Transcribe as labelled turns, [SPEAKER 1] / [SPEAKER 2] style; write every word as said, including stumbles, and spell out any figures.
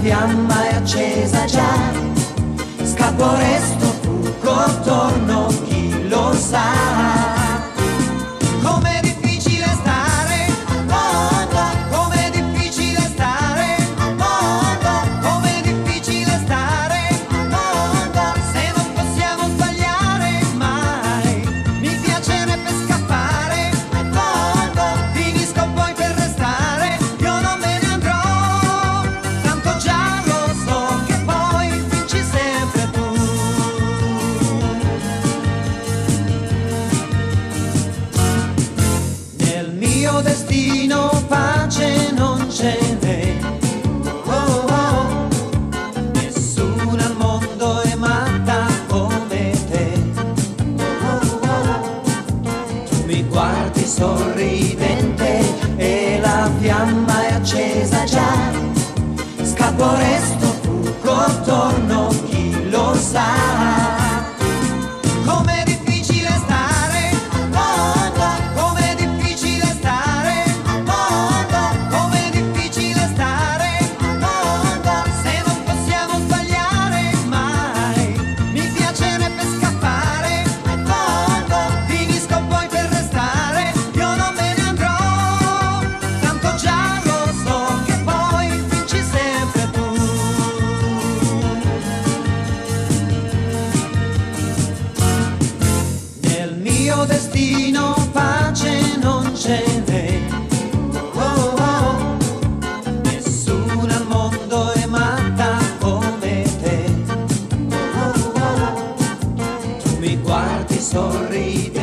[SPEAKER 1] fiamma è accesa già, scappo, resto, fuggo, torno, chi lo sa. Com'è difficile stare al mondo, com'è difficile stare al mondo, com'è difficile stare al mondo, se non possiamo sbagliare mai. Mi piacerebbe scappare al mondo, finisco poi per restare, io non me ne andrò, tanto già lo so che poi vinci sempre tu. Nel mio destino pace non ce n'è, oh, oh. Nessuna al mondo è matta come te, oh, oh. Tu mi guardi sorridente e la fiamma è accesa già, scappo, resto, fuggo, torno, chi lo sa. Com'è difficile stare al mondo, com'è difficile stare al mondo, com'è difficile stare al mondo, se non possiamo sbagliare mai. Mi piacerebbe scappare al mondo, finisco poi per restare, io non me ne andrò, tanto già lo so che poi vinci sempre tu. Nel mio destino pace non ce n'è, oh, oh. Nessuna al mondo è matta come te, oh, oh. Tu mi guardi sorridente